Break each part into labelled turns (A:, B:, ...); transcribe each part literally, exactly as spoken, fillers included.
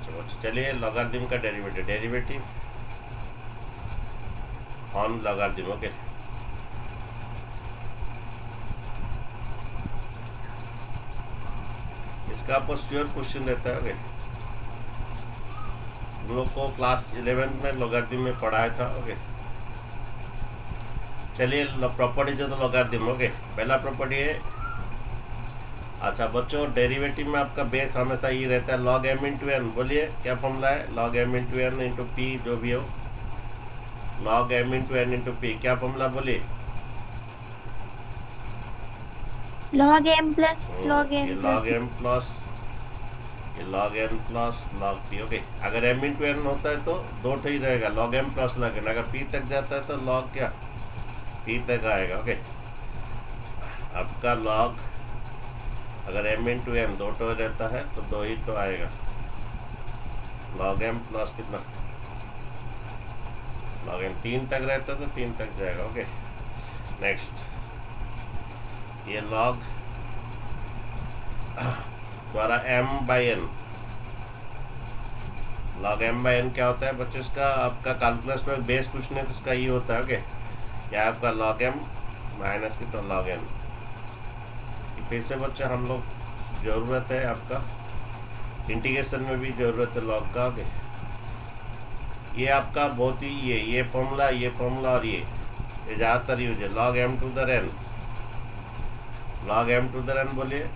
A: अच्छा बच्चों चलिए लॉगरिथम का derivative derivative on logarithm. Okay इसका आपको श्योर क्वेश्चन रहता है। ओके हम लोग को क्लास इलेवेंथ में लॉगरिथम में पढ़ाया था। ओके चलिए प्रॉपर्टी जो तो लॉगरिथम। ओके पहला प्रॉपर्टी है, अच्छा बच्चों डेरिवेटिव में आपका बेस हमेशा ये रहता है लॉग एम इंटू एन। बोलिए क्या फॉर्मूला है, log M into N into P जो भी हो, log M into N into P क्या फॉर्मूला बोलिए।
B: लॉग एम प्लस लॉग
A: ये
B: N
A: log
B: plus
A: M plus ये log N plus log P. Okay अगर एम इंटू एन होता है तो दो ठो ही रहेगा, log M plus log N. अगर पी तक जाता है तो लॉग क्या पी तक आएगा। ओके आपका लॉग अगर एम इंटू एन दो टो रहता है तो दो ही तो आएगा, लॉग एम प्लस कितना लॉग एम तीन तक रहता है तो तीन तक जाएगा। ओके नेक्स्ट ये लॉग द्वारा M by N, log M by N क्या होता है बच्चों, इसका आपका कैलकुलस में बेस पूछने तो इसका ये होता है। ओके क्या आपका लॉग एम माइनस की तो लॉग एन। फिर से बच्चे हम लोग ज़रूरत है आपका इंटीग्रेशन में भी ज़रूरत है लॉग का। ओके ये आपका बहुत ही ये ये फॉर्मूला ये फॉर्मूला और ये ये ज़्यादातर यूज है, log M to the N, log M to the N बोलिए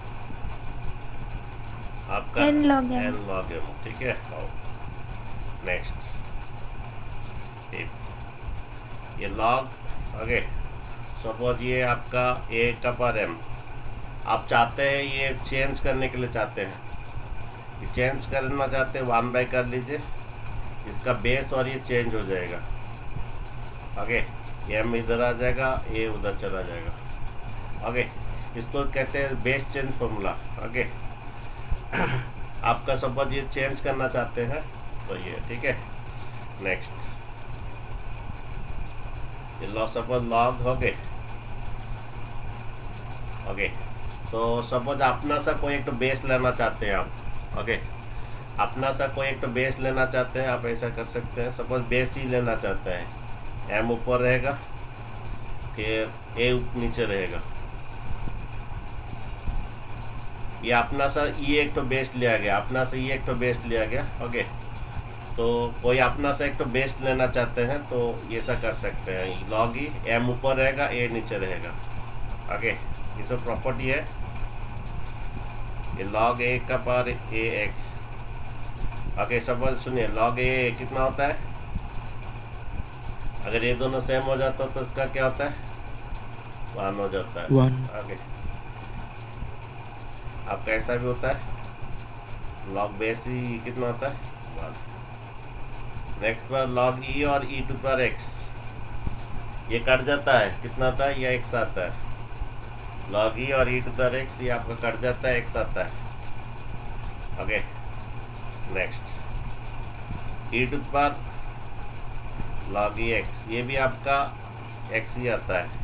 A: आपका
B: N log M.
A: N log M. ठीक है नेक्स्ट ये लॉग। ओके सपोज ये आपका ए का पर एम, आप चाहते हैं ये चेंज करने के लिए चाहते हैं, ये चेंज करना चाहते हैं वन बाई कर लीजिए, इसका बेस और ये चेंज हो जाएगा। ओके एम इधर आ जाएगा ए उधर चला जाएगा। ओके इसको कहते हैं बेस चेंज फॉर्मूला। ओके आपका सपोज ये चेंज करना चाहते हैं तो ये ठीक है। नेक्स्ट ये लॉ सपोज लॉग हो गए। ओके तो सपोज अपना सा कोई एक तो बेस लेना चाहते हैं आप। ओके अपना सा कोई एक तो बेस लेना चाहते हैं, आप ऐसा कर सकते हैं, सपोज बेस ही लेना चाहते हैं, एम ऊपर रहेगा फिर ए नीचे रहेगा, ये अपना सा ये एक तो बेस लिया गया, अपना से ये एक तो बेस लिया गया। ओके तो कोई अपना से एक तो बेस लेना चाहते हैं तो ये ऐसा कर सकते हैं, लॉग ही एम ऊपर रहेगा ए नीचे रहेगा। ओके ये सब प्रॉपर्टी है, ये लॉग ए का power A X. Okay suppose सुनिए लॉग ए कितना होता है, अगर ये दोनों सेम हो जाता तो इसका क्या होता है वन हो जाता है।
C: वन।
A: ओके आपका ऐसा भी होता है लॉग बेस ही कितना होता है वन। नेक्स्ट पर लॉग ई और ई टू पर एक्स, ये कट जाता है कितना आता है या एक्स आता है, लॉग ई और ई टू पर एक्स ये आपका कट जाता है एक्स आता है। ओके नेक्स्ट ई टू पर लॉग ई एक्स, ये भी आपका एक्स ही आता है,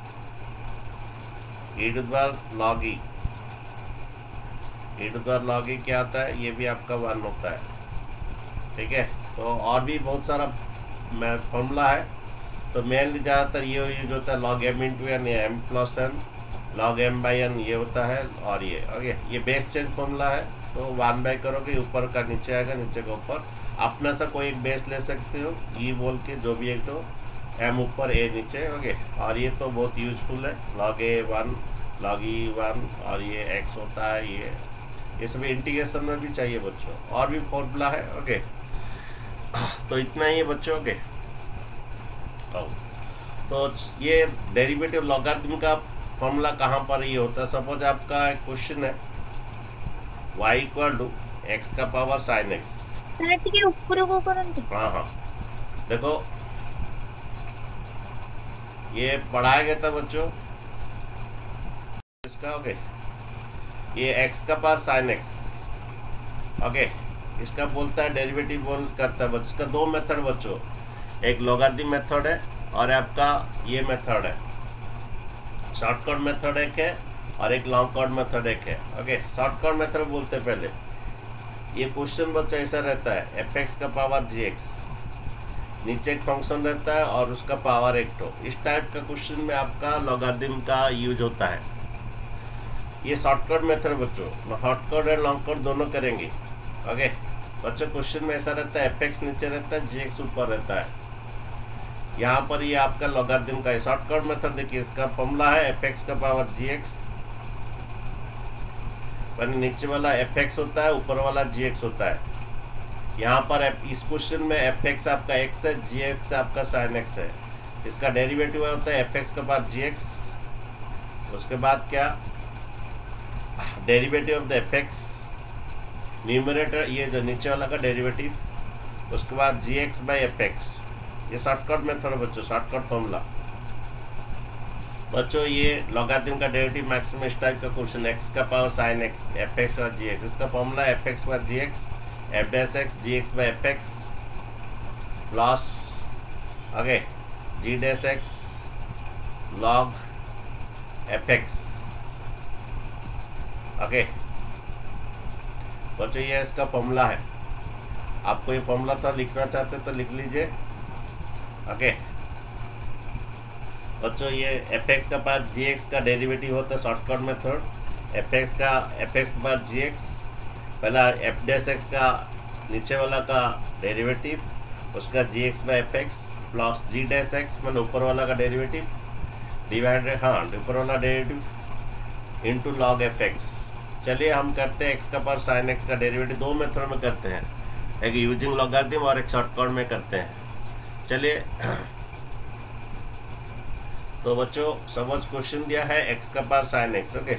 A: ई टू पर लॉग ई ई टू पर लॉग ई क्या आता है, ये भी आपका वन होता है। ठीक है तो और भी बहुत सारा फॉर्मूला है, तो मेनली ज़्यादातर ये यूज होता है लॉग एम इंटू एन या M plus N, log M by N ये होता है। और ये ओके ये बेस चेंज फॉर्मूला है, तो वन बाई करोगे ऊपर का नीचे आएगा नीचे का ऊपर, अपना सा कोई एक बेस ले सकते हो ई बोल के जो भी एक तो एम ऊपर ए नीचे। ओके और ये तो बहुत यूजफुल है, log A one log E one और ये एक्स होता है, ये ये सब इंटीग्रेशन में भी चाहिए बच्चों, और भी फॉर्मूला है। ओके तो इतना ही है बच्चों। ओके तो ये डेरिवेटिव लॉगरिथम का फॉर्मूला कहाँ पर ये होता है, सपोज आपका क्वेश्चन है y इक्वल टू एक्स का पावर साइन एक्स।
B: ଟିକେ ଉପରକୁ କରନ୍ତୁ।
A: हाँ हाँ देखो ये पढ़ाया गया था बच्चों इसका। ओके ये x का पावर साइन एक्स। ओके इसका बोलता है डेरिवेटिव बोल करता है बच्चों, इसका दो मेथड बच्चों, एक लॉगरिथम मेथड है और आपका ये मेथड है, शॉर्टकट मेथड एक है और एक लॉन्ग कट मेथड एक है। ओके शॉर्टकट मेथड बोलते हैं पहले, ये क्वेश्चन बच्चा ऐसा रहता है, एफ एक्स का पावर जी एक्स, नीचे एक फंक्शन रहता है और उसका पावर एक तो, इस टाइप का क्वेश्चन में आपका लॉगरिथम का यूज होता है। ये शॉर्टकट मेथड बच्चों, शॉर्टकट और लॉन्ग कट दोनों करेंगे। ओके बच्चों, क्वेश्चन में ऐसा रहता है, एफ एक्स नीचे रहता है, जी एक्स ऊपर रहता है। यहाँ पर ये आपका लॉगरिथम का है। शॉर्टकट मेथड देखिए, इसका फॉर्मूला है एफ एक्स का पावर जी एक्स, नीचे वाला एफ एक्स होता है, ऊपर वाला जी एक्स होता है। यहाँ पर इस क्वेश्चन में एफ एक्स आपका एक्स है, जी एक्स आपका साइन एक्स है। इसका डेरिवेटिव होता है एफ एक्स का पावर जी एक्स, उसके बाद क्या, derivative of the f x, numerator ये जो नीचे वाला का डेरिवेटिव, उसके बाद g x by f x. ये शॉर्टकट मेथड है बच्चों, शॉर्टकट फॉर्मूला। बच्चों ये लॉगरिथम का डेरिवेटिव मैक्सिमम इस टाइप का क्वेश्चन, एक्स का power sine x, f x और जी एक्स। इसका formula f x by g x, f dash x g x by f x plus okay g dash x log f x. Okay बच्चों ये इसका formula है। आपको ये formula था लिखना चाहते तो लिख लीजिए। ओके बच्चों ये एफ एक्स का पावर जी एक्स का डेरिवेटिव होता है शॉर्टकट मेथड, एफ एक्स का एफ एक्स का पावर जी एक्स, पहला एफ डैश एक्स का नीचे वाला का डेरिवेटिव, उसका g x by f x plus g dash x मतलब ऊपर वाला का डेरिवेटिव डिवाइडेड, हाँ ऊपर वाला derivative into log f x. चलिए हम करते हैं एक्स का पावर साइन एक्स का डेरिवेटिव, दो मेथड में करते हैं, एक यूजिंग लॉगरिथम और एक शॉर्टकट में करते हैं। चलिए तो बच्चों सपोज क्वेश्चन दिया है एक्स का पावर साइन एक्स। ओके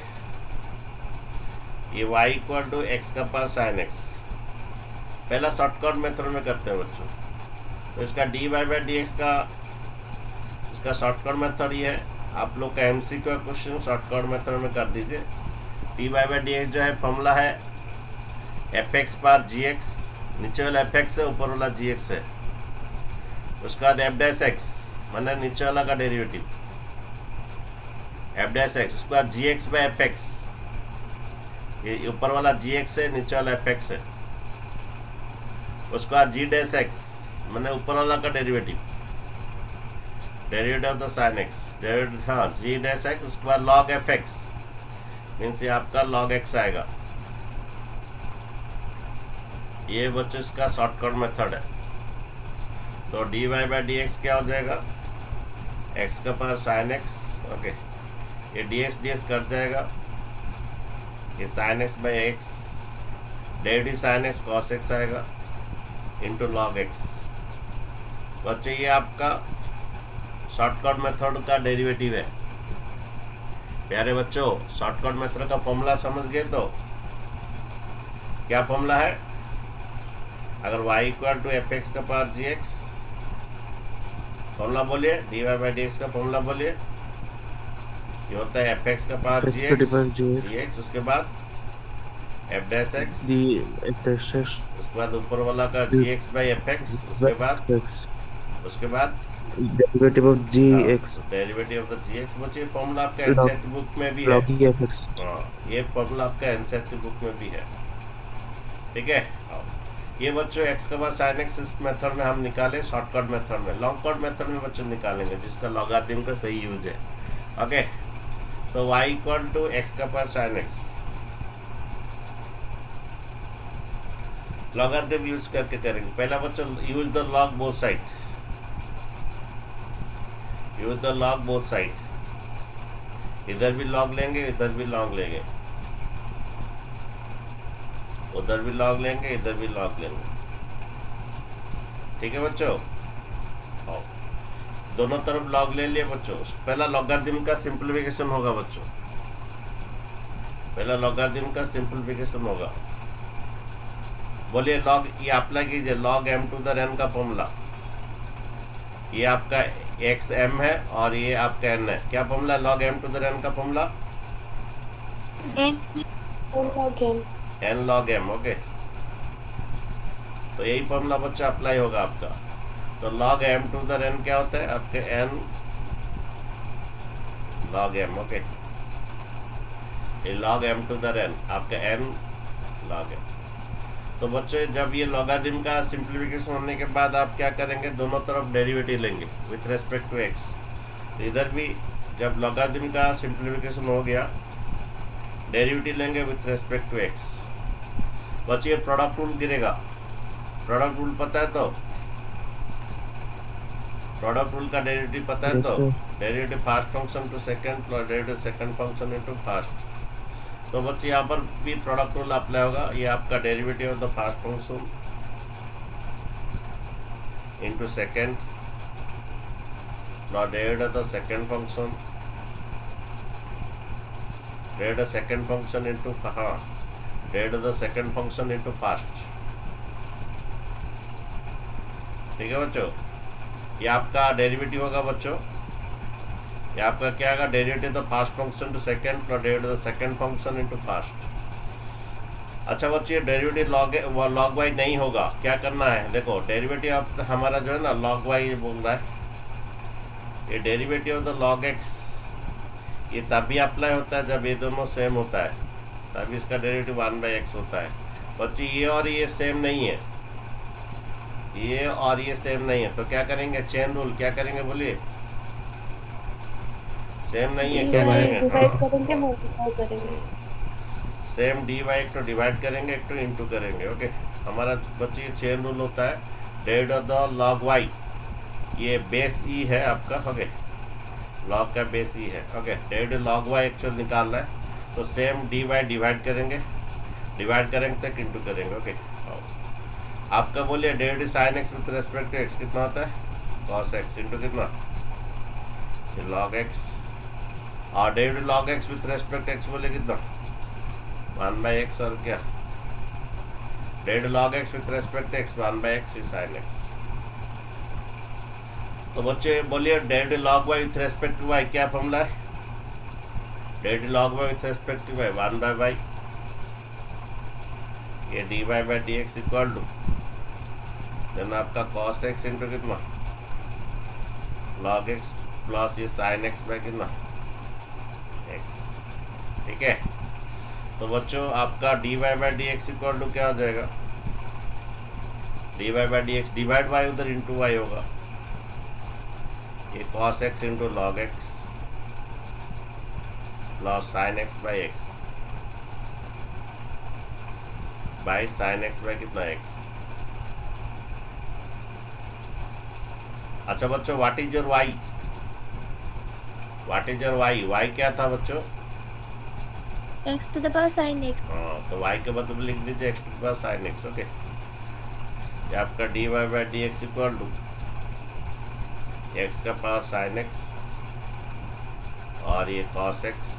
A: ये y इक्वल टू एक्स का पावर साइन एक्स, पहला शॉर्टकट मेथड में करते हैं बच्चों। तो इसका d y by d x का इसका शॉर्टकट मेथड ये है। आप लोग का एम सी का क्वेश्चन शॉर्टकट मेथड में कर दीजिए। D y by d x जो है फॉर्मूला है एफ एक्स पावर जी एक्स, नीचे वाला एफ एक्स है, ऊपर वाला जी एक्स है। उसके बाद एफ डैश एक्स माने नीचे वाला का डेरिवेटिव एफ डैश एक्स, उसके बाद g x by f x, ये ऊपर वाला जी एक्स है, नीचे वाला एफ एक्स है। उसके बाद जी डैश एक्स मैंने ऊपर वाला का derivative derivative of the sine x, derivative हाँ जी डैश एक्स, उसके बाद लॉग एफ एक्स मीन्स ये आपका लॉग एक्स आएगा। ये बच्चों इसका शॉर्टकट मेथड है। तो d y by d x क्या हो जाएगा, एक्स का पावर साइन एक्स, ओके ये d x d x cut जाएगा, ये sine x by x, derivative sine x cos x आएगा इंटू लॉग एक्स। बच्चे ये आपका शॉर्टकट मेथड का डेरिवेटिव है। प्यारे बच्चों शॉर्टकट मेथड का फॉर्मूला समझ गए तो क्या फॉर्मूला है, अगर y equal to f x का पावर जी एक्स, फॉर्मूला बोलिए, d y by d x का फॉर्मूला बोलिए। ये होता है एफ एक्स का पावर जी एक्स जी एक्स, उसके बाद एफ डैश एक्स, उसके बाद ऊपर वाला का g x by f x, उसके बाद उसके बाद
C: derivative of g x,
A: derivative of the g x. बच्चे फॉर्मूला आपका एनसीईआरटी बुक में भी है। हाँ ये फॉर्मूला आपका एनसीईआरटी बुक में भी है, ठीक है। ये बच्चों एक्स का पावर साइन एक्स इस मेथड में हम निकाले, शॉर्टकट मेथड में। लॉन्ग कट मेथड में बच्चों निकालेंगे जिसका लॉगरिथम का सही यूज है। ओके तो y इक्वल टू एक्स का power sine x, logarithm use करके करेंगे। पहला बच्चों use the log both side, use the log both side, इधर भी लॉग लेंगे इधर भी लॉग लेंगे, उधर भी लॉग लेंगे इधर भी लॉग लेंगे, ठीक है बच्चों। आओ दोनों तरफ लॉग ले लिए बच्चों। पहला लॉगरिथम का सिंपलीफिकेशन होगा बच्चों, पहला लॉगरिथम का सिंपलीफिकेशन होगा। बोलिए लॉग, ये अप्लाई कीजिए log M to the n का फॉर्मूला। ये आपका एक्स एम है और ये आपका एन है। क्या formula log M to the n का formula, n log m. Okay तो यही फॉर्मूला बच्चा अप्लाई होगा आपका। तो log M to the n क्या होता है आपके एन लॉग एम। ओके ये log M to the n आपका एन लॉग एम। तो बच्चे जब ये लॉगरिथम का सिंप्लीफिकेशन होने के बाद आप क्या करेंगे, दोनों तरफ डेरिवेटिव लेंगे विथ रेस्पेक्ट टू एक्स। तो इधर भी जब लॉगरिथम का सिंप्लीफिकेशन हो गया, डेरिवेटिव लेंगे विथ रेस्पेक्ट टू एक्स। बच्चे प्रोडक्ट रूल गिरेगा, प्रोडक्ट रूल पता है तो, प्रोडक्ट रूल का डेरिवेटिव पता है
C: Yes,
A: तो,
C: sir.
A: Derivative first function to second plus derivative second function into first. तो बच्चे यहाँ पर भी प्रोडक्ट रूल अप्लाई होगा। ये आपका derivative of the first function into second plus derivative of the second function, derivative second function into हाँ derivative of the second function into first. ठीक है बच्चों, ये आपका डेरिवेटिव होगा बच्चों। ये आपका क्या होगा, derivative the first function to second plus derivative the second function into first. अच्छा बच्चे, डेरिवेटिव लॉग लॉग वाई नहीं होगा, क्या करना है, देखो डेरिवेटिव ऑफ हमारा जो है ना लॉग वाई बोल रहा है। ये derivative of the log x ये तभी अप्लाई होता है जब ये दोनों सेम होता है, तभी इसका डेरिवेटिव वन बाई एक्स होता है। बच्चे ये और ये सेम नहीं है, ये और ये सेम नहीं है, तो क्या करेंगे, चेन रूल क्या करेंगे बोलिए, सेम नहीं है क्या करेंगे,
B: डिवाइड करेंगे, मल्टीप्लाई करेंगे।
A: सेम डी बाई एक तो डिवाइड करेंगे, एक तो इंटू करेंगे। ओके, हमारा बच्चे ये चेन रूल होता है। Derivative of the log y ये बेस ई है आपका, ओके लॉग का बेस ई है। Okay, derivative log y actual निकालना है, तो सेम डी वाई डिवाइड करेंगे, डिवाइड करेंगे तक इंटू करेंगे। ओके, आपका बोलिए derivative sine x with respect to x कितना होता है, कॉस एक्स इंटू कितना, लॉग एक्स, और derivative log x with respect x बोले कितना, वन बाई एक्स, और क्या derivative log x with respect x one by x sine x. तो बच्चे बोलिए derivative log y with respect to y क्या फॉर्मूला है, derivative log y with respect to y one by y, ये d y by d x equal to then आपका cos x into कितना, log x plus ये sine x by कितना x. ठीक है, तो बच्चों आपका d y by d x equal to क्या हो जाएगा, d y by d x divide y उधर इंटू वाई होगा, ये cos x into log x plus sine x by x by sine x by कितना एक्स। अच्छा बच्चों, what is your y, what is your y, y क्या था बच्चों,
B: x to the power sine x.
A: हाँ, तो वाई के बदले लिख दीजिए x to the power sine x. Okay, ये आपका d y by d x equal to x का पावर साइन एक्स और ये कॉस एक्स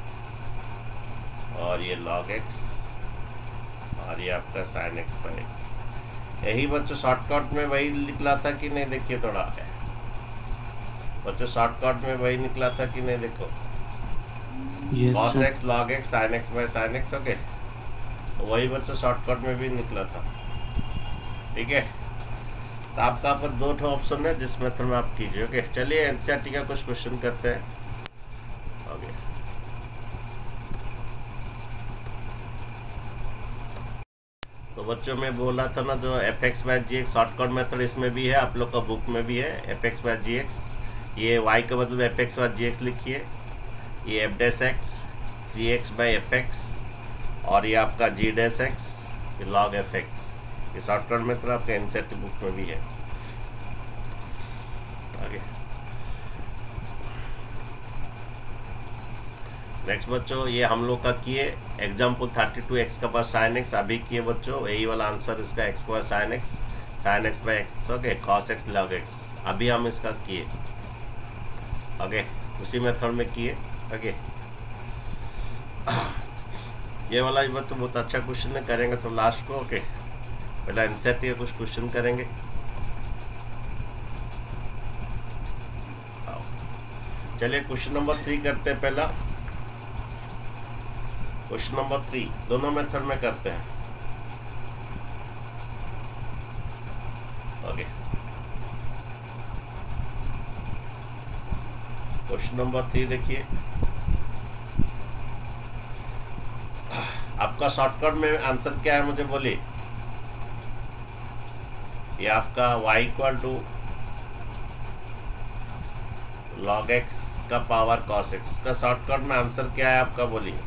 A: और ये लॉग एक्स और ये आपका साइन एक्स बाई एक्स। यही बच्चों शॉर्टकट में वही निकला था कि नहीं, देखिए थोड़ा बच्चों शॉर्टकट में वही निकला था कि नहीं, देखो
C: Yes,
A: cos
C: sir.
A: X log x sine x by sine x. Okay, तो वही बच्चों शॉर्टकट में भी निकला था। ठीक है, तो आपका पर दो ठो ऑप्शन है जिस मेथड में आप कीजिए। ओके, चलिए एनसीईआरटी का कुछ क्वेश्चन करते हैं। ओके, तो बच्चों में बोला था ना जो f x by g x shortcut method इसमें भी है, आप लोग का बुक में भी है। F x by g x, ये वाई का मतलब f x by g x लिखिए, ये f dash x g x by f x और ये आपका जी डैश एक्स ये लॉग एफ एक्स। ये शॉर्टकट मेथड आपका एनसीईआरटी बुक में भी है। आगे नेक्स्ट बच्चों, ये हम लोग का किए एग्जाम्पल थर्टी टू एक्स का पावर साइन एक्स अभी किए बच्चों, यही वाला आंसर इसका एक्स का sine x sine x by x. Okay, cos x log x अभी हम इसका किए। ओके, उसी मेथड में किए। ओके, ये वाला भी तो बहुत अच्छा क्वेश्चन है, करेंगे तो लास्ट को। ओके, पहले एनसीईआरटी का कुछ क्वेश्चन करेंगे। चलिए क्वेश्चन नंबर थ्री करते हैं। पहला क्वेश्चन नंबर थ्री दोनों मेथड में करते हैं। ओके, क्वेश्चन नंबर थ्री देखिए, आपका शॉर्टकट में आंसर क्या है मुझे बोलिए। ये आपका y equal to log x का पावर कॉस एक्स। का शॉर्टकट में आंसर क्या है आपका, बोलिए।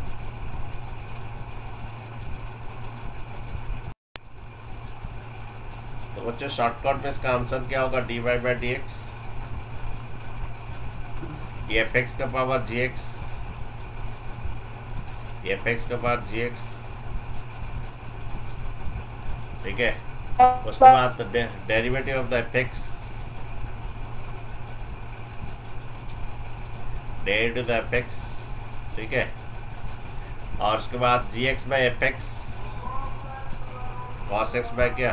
A: तो बच्चों शॉर्टकट में इसका आंसर क्या होगा, d y by d x, ये एफ एक्स का पावर जी एक्स, ये एफ एक्स का पावर जी एक्स, ठीक है। उसके बाद derivative of the f x, derivative of the f x, ठीक है। और उसके बाद g x by f x cos x by क्या,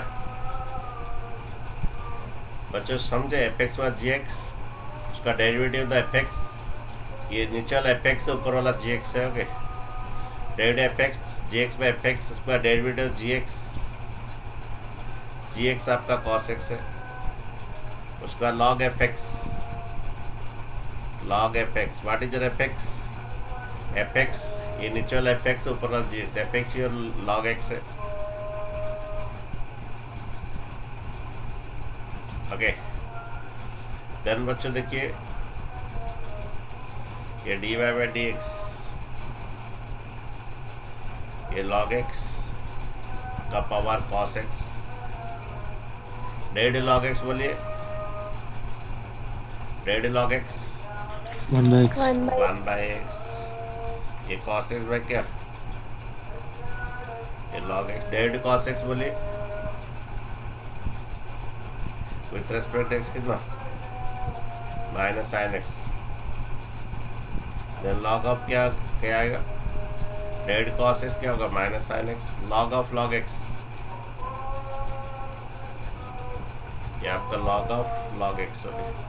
A: बच्चों समझे, f x by g x, उसका derivative of the f x, ये नीचे वाला एफ एक्स है, ऊपर वाला जी एक्स है, okay. Derivative f x g x by f x, उसका derivative g x, g x आपका कॉस एक्स है, उसका log f x, log f x, what is f x, f x ये नीचे वाला एफ एक्स, ऊपर वाला जी एक्स, एफ एक्स ये लॉग एक्स है, ओके। देन बच्चों देखिए, ये d y by d x, ये लॉग एक्स का पावर कॉस एक्स, डेढ़ लॉग एक्स बोलिए, डेढ़ log x,
C: one by x,
B: one by
A: one by x, ये कॉस एक्स बाई क्या, ये लॉग एक्स, डेढ़ कॉस एक्स बोलिए, विथ रेस्पेक्ट एक्स कितना, minus sine x, then log of क्या क्या आएगा, डेढ़ कॉस एक्स क्या होगा, minus sine x, log of log x, ये आपका लॉग ऑफ लॉग एक्स हो गया।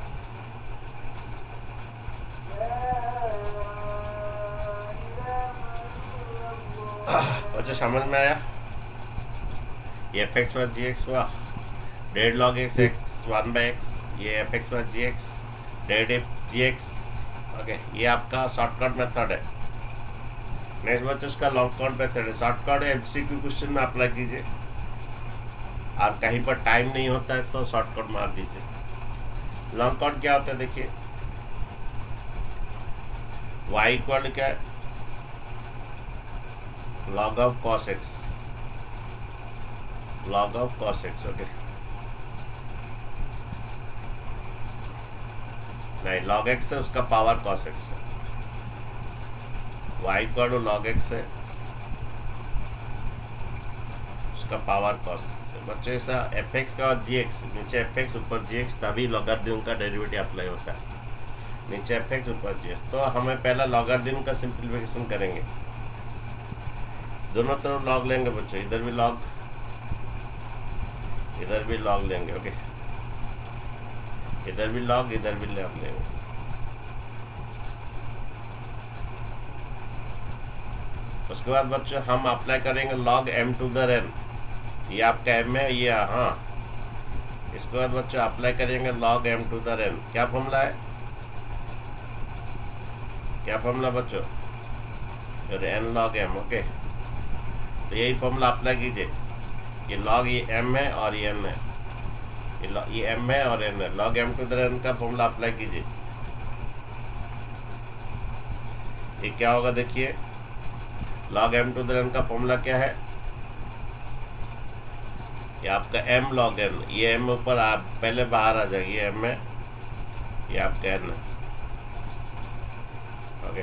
A: अच्छा समझ में आया, ये f x plus g x हुआ, डेढ़ log x x one by x, ये f x plus g x, डेढ़ जी एक्स, ओके। ये आपका शॉर्टकट मेथड है। नेक्स्ट बच्चों इसका लॉन्ग कट मेथड है। शॉर्टकट एमसीक्यू क्वेश्चन में अप्लाई कीजिए, और कहीं पर टाइम नहीं होता है तो शॉर्टकट मार दीजिए। लॉन्ग कट क्या होता है देखिए, y इक्वल क्या है, log of cos x, log of cos x, okay. नहीं, लॉग एक्स है, उसका पावर कॉस एक्स है, y equal to log x है, उसका पावर कॉस एक्स है। बच्चे ऐसा एफ एक्स का और जी एक्स, नीचे एफ एक्स ऊपर जी एक्स, तभी लॉगरिथम का डेरिवेटिव अप्लाई होता है, नीचे एफ एक्स ऊपर जी एक्स। तो हमें पहला लॉगरिथम का सिंप्लीफिकेशन करेंगे, दोनों तरफ लॉग लेंगे बच्चों, इधर भी लॉग, इधर भी लॉग लेंगे, ओके। इधर भी लॉग, इधर भी लॉग लेंगे। उसके बाद बच्चों हम अप्लाई करेंगे log M to the n, ये आपका एम है, ये हाँ। इसके बाद बच्चों अप्लाई करेंगे log M to the n, क्या फॉर्मूला है, क्या फॉर्मूला बच्चों, एन लॉग एम, ओके। तो यही फॉर्मूला अप्लाई कीजिए, ये लॉग ये एम है और ये एन है, ये ये एम है और एन है, log M to the n का फॉर्मूला अप्लाई कीजिए। ये क्या होगा देखिए, log M to the n का फॉर्मूला क्या है, ये आपका एम लॉग एन, ये एम ऊपर आप पहले बाहर आ जाएगी, ये एम है, ये आपका एन है, ओके।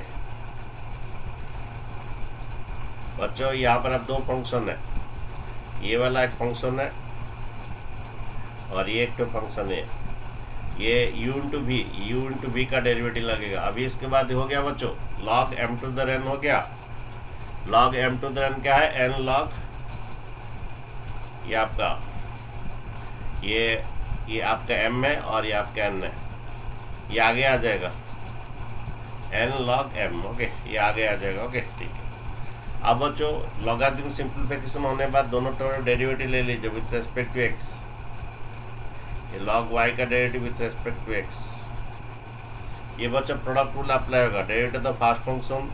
A: बच्चों यहाँ पर अब दो फंक्शन है, ये वाला एक फंक्शन है और ये एक तो फंक्शन है, ये u into v, u into v का डेरिवेटिव लगेगा। अभी इसके बाद हो गया बच्चों, log m to the n हो गया, log m to the n क्या है, n लॉग, ये आपका ये ये आपका m है और ये आपका n है, ये आगे आ जाएगा n लॉग m, ओके, ये आगे आ जाएगा, ओके ठीक है। अब बच्चों लॉगरिथम सिंप्लीफिकेशन होने के बाद दोनों तरफ डेरिवेटिव ले लीजिए विथ रेस्पेक्ट टू x, ये लॉग y का derivative with respect to x, ये बच्चों प्रोडक्ट रूल अप्लाई होगा, derivative the first function,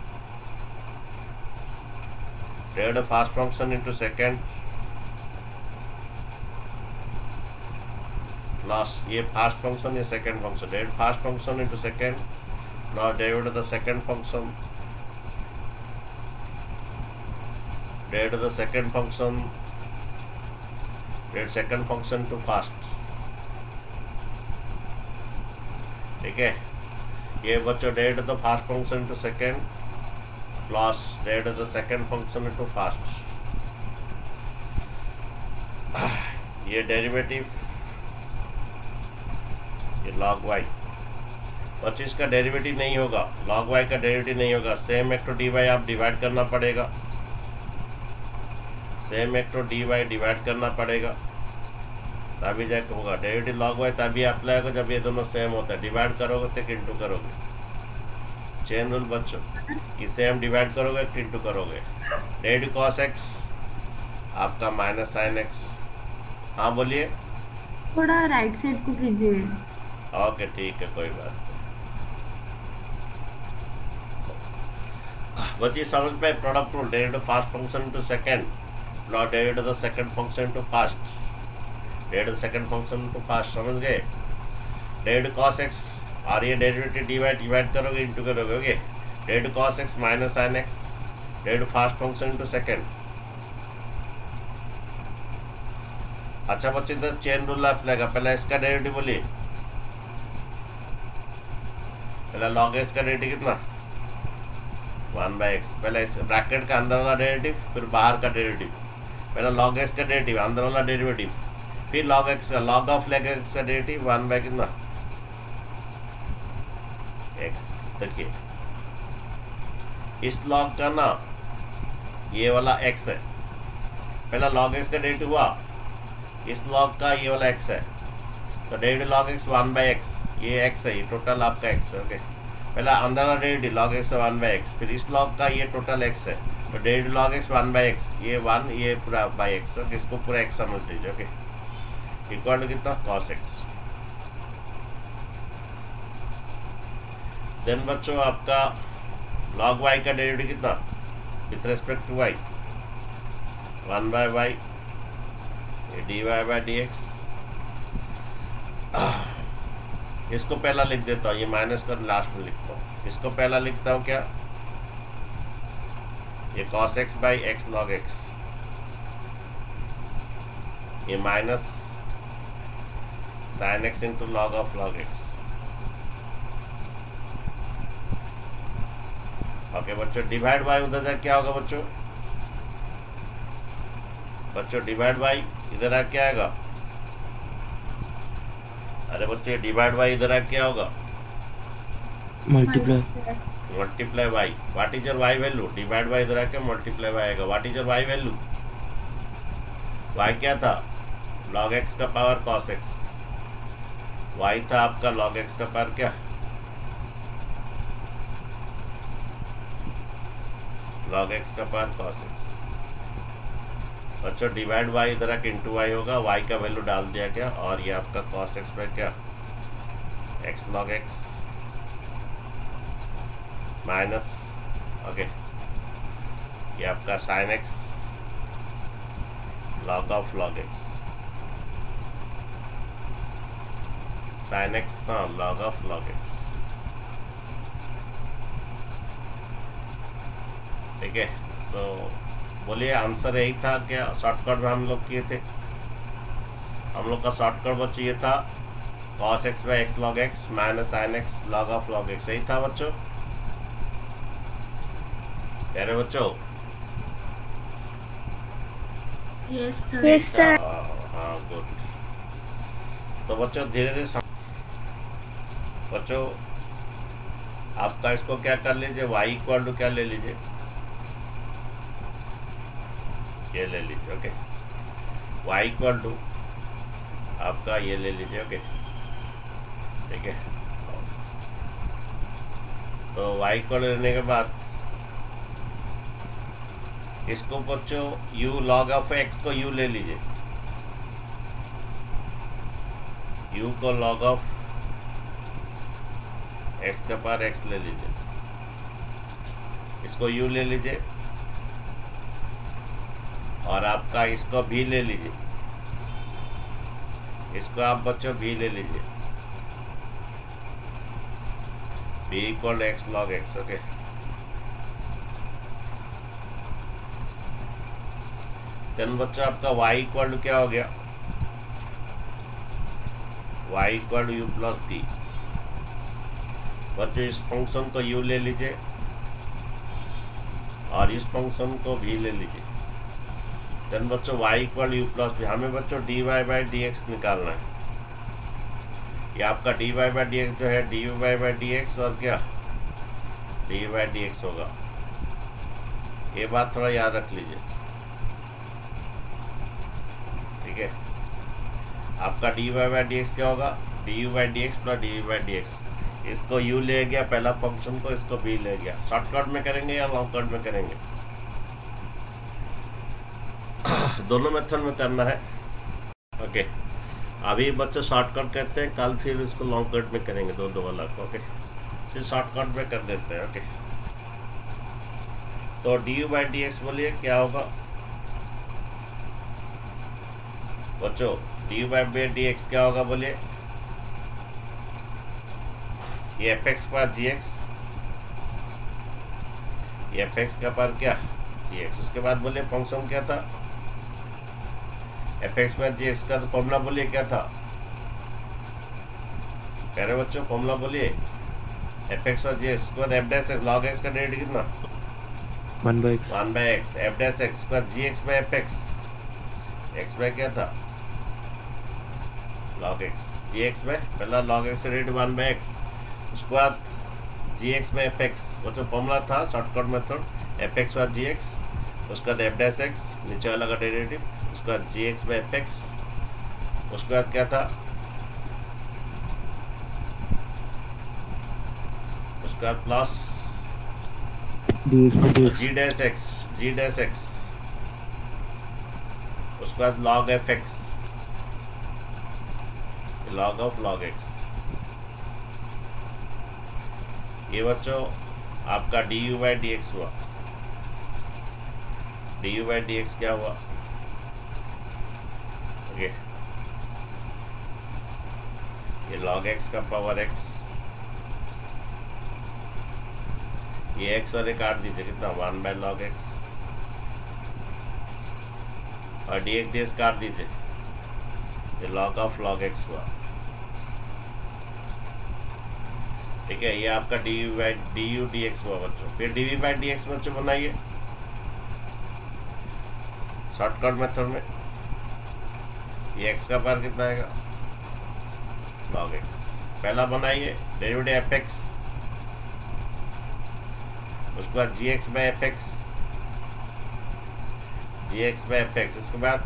A: derivative first function into second, plus ये फर्स्ट फंक्शन ये second function, derivative first function into second plus derivative the second function, derivative the second function, derivative second function to first. ठीक है, ये बच्चों derivative the first function to second plus derivative the second function to first. ये derivative ये log y, पच्चीस का derivative नहीं होगा, log y का डेरिवेटिव नहीं होगा, सेम एक तो dy आप डिवाइड करना पड़ेगा, सेम एक तो dy डिवाइड करना पड़ेगा तभी जाके होगा डेरिवेटिव log y, तभी अप्लाई होगा जब ये दोनों सेम होता है। डिवाइड करोगे तो इंटू करोगे, चेन रूल बच्चों, कि सेम डिवाइड करोगे इंटू करोगे। डेरिवेटिव cos x आपका माइनस साइन एक्स। हाँ बोलिए।
D: थोड़ा राइट साइड को कीजिए।
A: ओके ठीक है, कोई बात नहीं। बच्ची समझ पे product rule, derivative first function to second plus derivative the second function to first, derivative second function to first, समझ गए। डेरिवेटिव cos x और ये डेरिवेटिव डिवाइड डिवाइड करोगे इंटू करोगे। Okay, derivative cos x minus sine x, derivative first function to second. अच्छा बच्चे इधर chain rule apply का, पहले इसका डेरिवेटिव बोलिए, पहले log x का डेरिवेटिव कितना, वन बाई एक्स। पहले इस ब्रैकेट का अंदर वाला डेरिवेटिव, फिर बाहर का डेरिवेटिव। पहले log x का डेरिवेटिव, अंदर वाला डेरिवेटिव, फिर log x का log ऑफ log x का डेरिवेटिव, वन बाई कितना x। देखिए इस log का ना ये वाला x है, पहला log x का डेरिवेटिव हुआ, इस log का ये वाला x है, तो derivative log x one by x, ये x है, ये टोटल आपका x है। ओके, पहला अंदर वाला derivative log x one by x, फिर इस log का ये टोटल x है, तो derivative log x one by x, ये वन, ये पूरा बाई एक्स। ओके, इसको पूरा x समझ लीजिए। ओके, इक्वल टू कितना cos x। देन बच्चों आपका log y का डेरिवेटिव कितना with respect to y, one by y, ये d y by d x. इसको पहला लिख देता हूँ, ये माइनस कर लास्ट में लिखता हूँ। इसको पहला लिखता हूँ क्या, ये cos x by x log x, ये minus sin x into log of log x। Okay बच्चों, डिवाइड बाई उधर जा क्या होगा बच्चों, बच्चों डिवाइड बाई इधर आ क्या आएगा, अरे बच्चे डिवाइड बाई इधर आ क्या होगा,
C: multiply
A: multiply y. What is your y value, divide by इधर आके मल्टीप्लाई वाई आएगा। What is your y value, y क्या था, log x का पावर cos x, वाई था आपका log x का पावर क्या, log x का पावर cos x। अच्छा डिवाइड वाई इधर आके इंटू वाई होगा, वाई का वैल्यू डाल दिया क्या, और ये आपका cos x पे क्या x log x minus, okay ये आपका sin x log of log x, sin x हाँ log ऑफ log x। ठीक है, सो बोलिए आंसर यही था क्या, शॉर्टकट में हम लोग किए थे, हम लोग का शॉर्टकट बच्चों ये था cos x by x log x minus sin x log of log x, सही था बच्चों, कह रहे बच्चों।
D: Yes sir.
B: Yes sir.
A: हाँ गुड। तो बच्चों धीरे धीरे सम... बच्चों आपका इसको क्या कर लीजिए, y इक्वल टू क्या ले लीजिए, ये ले लीजिए। ओके, y इक्वल टू आपका ये ले लीजिए। ओके ठीक है, तो y इक्वल लेने के बाद इसको बच्चों u log ऑफ x को u ले लीजिए, u को log ऑफ x के पावर x ले लीजिए, इसको u ले लीजिए और आपका इसको भी ले लीजिए, इसको आप बच्चों भी ले लीजिए, b equal x log x. Okay, then बच्चों आपका y इक्वल टू क्या हो गया, y equal to u plus d. बच्चों इस फंक्शन को u ले लीजिए और इस फंक्शन को भी ले लीजिए। देन बच्चों y equal u plus b, हमें बच्चों d y by d x निकालना है। ये आपका d y by d x जो है d y by d x और क्या डी वाई डी एक्स होगा। ये बात थोड़ा याद रख लीजिए, ठीक है। आपका d y by d x क्या होगा, d u by d x plus d u by d x. इसको u ले गया पहला फंक्शन को, इसको b ले गया। शॉर्टकट में करेंगे या लॉन्ग कट में करेंगे, दोनों मेथड में करना है। ओके, अभी बच्चे शॉर्टकट करते हैं, कल फिर इसको लॉन्ग कट में करेंगे, दो दो अलग। ओके, सिर्फ शॉर्टकट में कर देते हैं। ओके, तो d u by d x बोलिए क्या होगा बच्चों, d u by d x क्या होगा बोलिए, ये एफ एक्स पर जी एक्स, ये एफ एक्स का पर क्या जी एक्स। उसके बाद बोलिए फंक्शन क्या था, एफ एक्स पर जी एक्स का तो फॉर्मूला बोलिए क्या था, कह रहे बच्चों फॉर्मूला बोलिए एफ एक्स पर जी एक्स। उसके बाद f dash x, log x का डेरिवेटिव कितना,
C: one by x,
A: one by x f dash x. उसके बाद g x by f x, x by क्या था log x, g x by पहला लॉग एक्स का डेरिवेटिव वन बाई एक्स। उसके बाद जी एक्स में एफ एक्स, वो जो फॉर्मूला था शॉर्टकट मेथड, एफ एक्स बाद जी एक्स। उसके बाद एफ डैश एक्स नीचे वाला का डेरिवेटिव। उसके बाद जी एक्स में एफ एक्स। उसके बाद क्या था, उसके बाद plus g dash x, g dash x. उसके बाद log f x, log of log x. ये बच्चों आपका d u by d x हुआ। D u by d x क्या हुआ, ओके, ये लॉग एक्स का पावर एक्स, ये एक्स और ये काट दीजिए कितना वन बाई लॉग एक्स, और डी एक्स डी एक्स काट दीजिए, ये लॉग ऑफ लॉग एक्स हुआ। ठीक है, ये आपका d u by d u d x हुआ बच्चों। फिर d v by d x बच्चों बनाइए शॉर्टकट मेथड में। ये एक्स का पावर कितना आएगा लॉग एक्स। पहला बनाइए डेरिवेटिव एफ एक्स, उसके बाद g x by f x, g x by f x. इसके बाद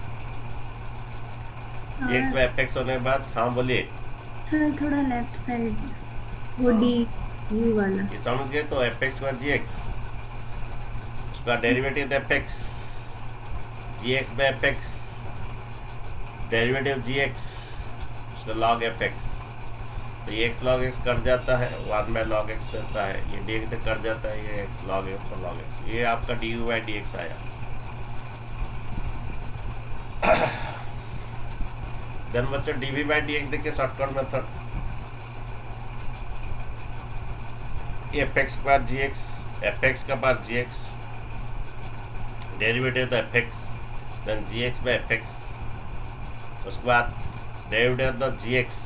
A: g x by f x होने के बाद, हाँ बोलिए
D: सर थोड़ा लेफ्ट साइड वो डी यू वाला,
A: ये समझ गए। तो f x by g x, उसका derivative f x, g x by f x, derivative g x, उसका लॉग एफ एक्स। तो ये एक्स लॉग एक्स कट जाता है, वन बाई लॉग एक्स रहता है, ये डी एक्स कट जाता है, ये लॉग एक्स पर लॉग एक्स। ये आपका d u by d x आया। देन बच्चों d v by d x देखिए शॉर्टकट मेथड, एफ एक्स पर जी एक्स, एफ एक्स का पार जी एक्स, डेरिवेटिव तो f x, then g x by f x. उसके बाद डेरिवेटिव तो जी एक्स,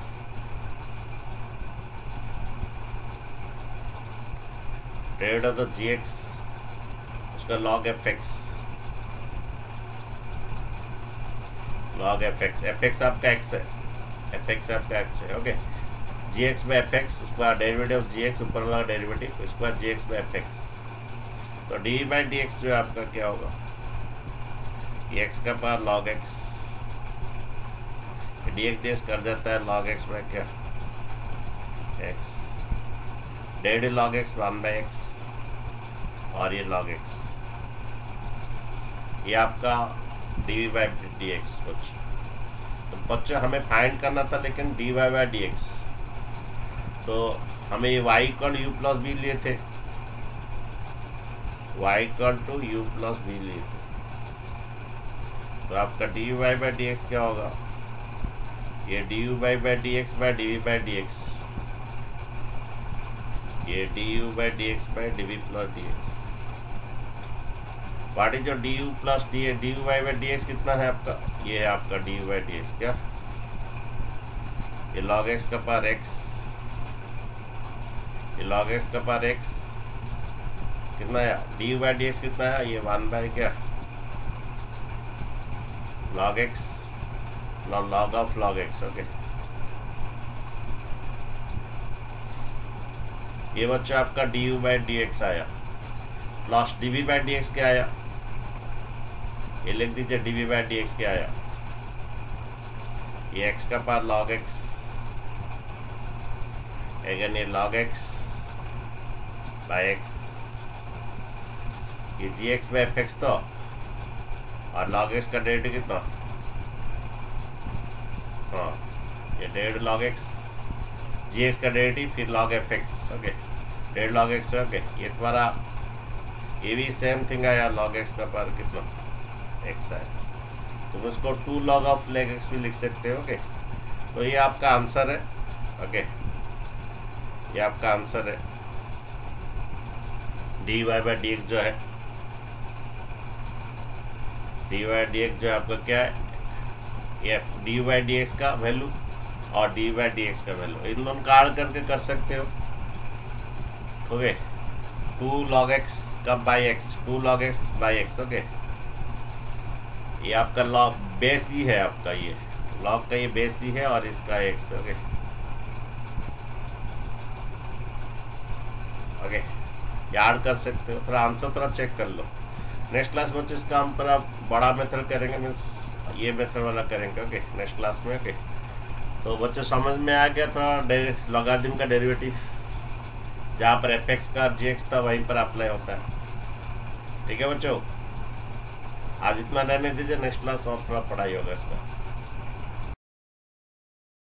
A: डेरिवेटिव तो जी एक्स, उसका log f x, log f x. F x आपका एक्स है, एफ एक्स आपका एक्स है। Okay, g x by f x, उसके बाद डेरिवेटिव जी एक्स ऊपर वाला डेरिवेटिव, उसके बाद g x by f x. तो डी बाई डी एक्स जो है आपका क्या होगा, ये एक्स का power log x, d x d x कर जाता है लॉग एक्स बाई क्या x, derivative log x one by x, और ये लॉग एक्स। ये आपका d v by d x. तो बच्चों हमें फाइंड करना था लेकिन d y by d x, तो हमें ये y equal u plus b लिए थे, y equal to u plus b लिए थे। तो आपका d y by d x क्या होगा, ये d u by by d x by d v by d x, ये d u by d x by d v plus d x. What is जो d u plus d d u by by d x कितना है आपका? ये है आपका d u by d x, क्या ये लॉग एक्स का पार एक्स, ये लॉग एक्स का पार एक्स कितना है? D u by d x कितना है? ये वन बाई क्या log x, log of log x. Okay, ये बच्चा आपका d u by d x आया, plus d v by d x क्या आया? ये लिख दीजिए d v by d x क्या आया? ये एक्स का पार लॉग एक्स, अगेन ये लॉग एक्स बाई एक्स, ये g x by f x तो, और log x का डेरिवेटिव कितना? हाँ, ये डेढ़ log x, जी एक्स का डेरिवेटिव फिर log एफ एक्स। ओके, डेढ़ log x। ओके, ये तुम्हारा ये भी सेम थिंग आया, log x का पार कितना x आया। तुम इसको two log of log x भी लिख सकते हो। ओके, तो ये आपका आंसर है। ओके, ये आपका आंसर है। D y by d x जो है, डी वाई डी एक्स जो है आपका क्या है? ये डी वाई डी एक्स का वैल्यू और डी वाई डी एक्स का वैल्यू, इन दोनों का ऐड करके कर सकते हो। ओके, टू लॉग एक्स का by x, two log x by x. Okay, ये आपका लॉग बेस ही है, आपका ये लॉग का ये बेस ही है और इसका एक्स। ओके ओके, याद कर सकते हो। थोड़ा आंसर थोड़ा चेक कर लो। नेक्स्ट क्लास में जिस काम पर आप बड़ा मेथड करेंगे, मीन्स ये मेथड वाला करेंगे। ओके, नेक्स्ट क्लास में। ओके, तो बच्चों समझ में आ गया थोड़ा लॉगरिथम का डेरिवेटिव, जहाँ पर एफ एक्स का जी एक्स था वहीं पर अप्लाई होता है। ठीक है बच्चों, आज इतना रहने दीजिए, नेक्स्ट क्लास और थोड़ा पढ़ाई होगा इसका।